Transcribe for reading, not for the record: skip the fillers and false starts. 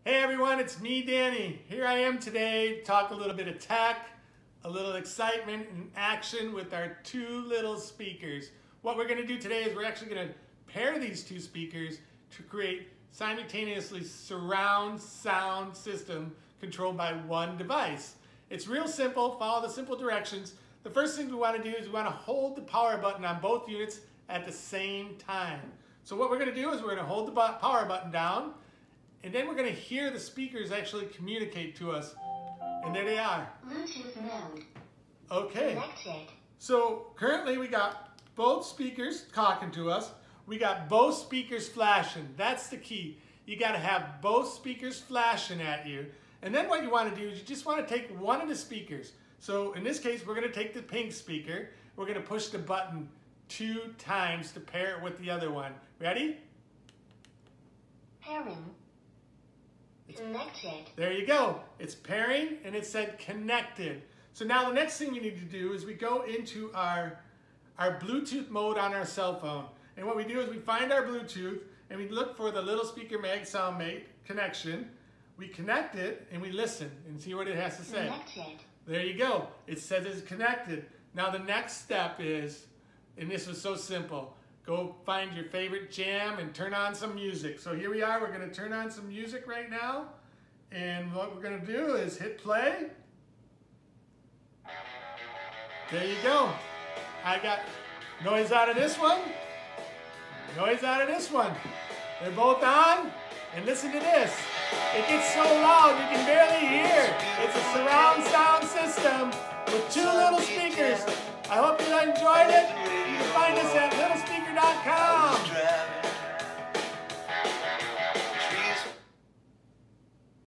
Hey everyone, it's me, Danny. Here I am today to talk a little bit of tech, a little excitement and action with our two little speakers. What we're going to do today is we're actually going to pair these two speakers to create simultaneously surround sound system controlled by one device. It's real simple. Follow the simple directions. The first thing we want to do is we want to hold the power button on both units at the same time. So what we're going to do is we're going to hold the power button down, and then we're going to hear the speakers actually communicate to us. And there they are. Bluetooth mode. Okay. Connected. So currently we got both speakers talking to us. We got both speakers flashing. That's the key. You got to have both speakers flashing at you. And then what you want to do is you just want to take one of the speakers. So in this case, we're going to take the pink speaker. We're going to push the button 2 times to pair it with the other one. Ready? Pairing. Connected. There you go. It's pairing and it said connected. So now the next thing we need to do is we go into our Bluetooth mode on our cell phone. And what we do is we find our Bluetooth and we look for the Little Speaker Mag SoundMate connection. We connect it and we listen and see what it has to say. Connected. There you go. It says it's connected. Now the next step is, and this was so simple, go find your favorite jam and turn on some music. So here we are. We're going to turn on some music right now. And what we're going to do is hit play. There you go. I got noise out of this one. Noise out of this one. They're both on. And listen to this. It gets so loud you can barely hear. It's a surround sound system with 2 little speakers. I hope you enjoyed it. You can find us at littlespeaker.com.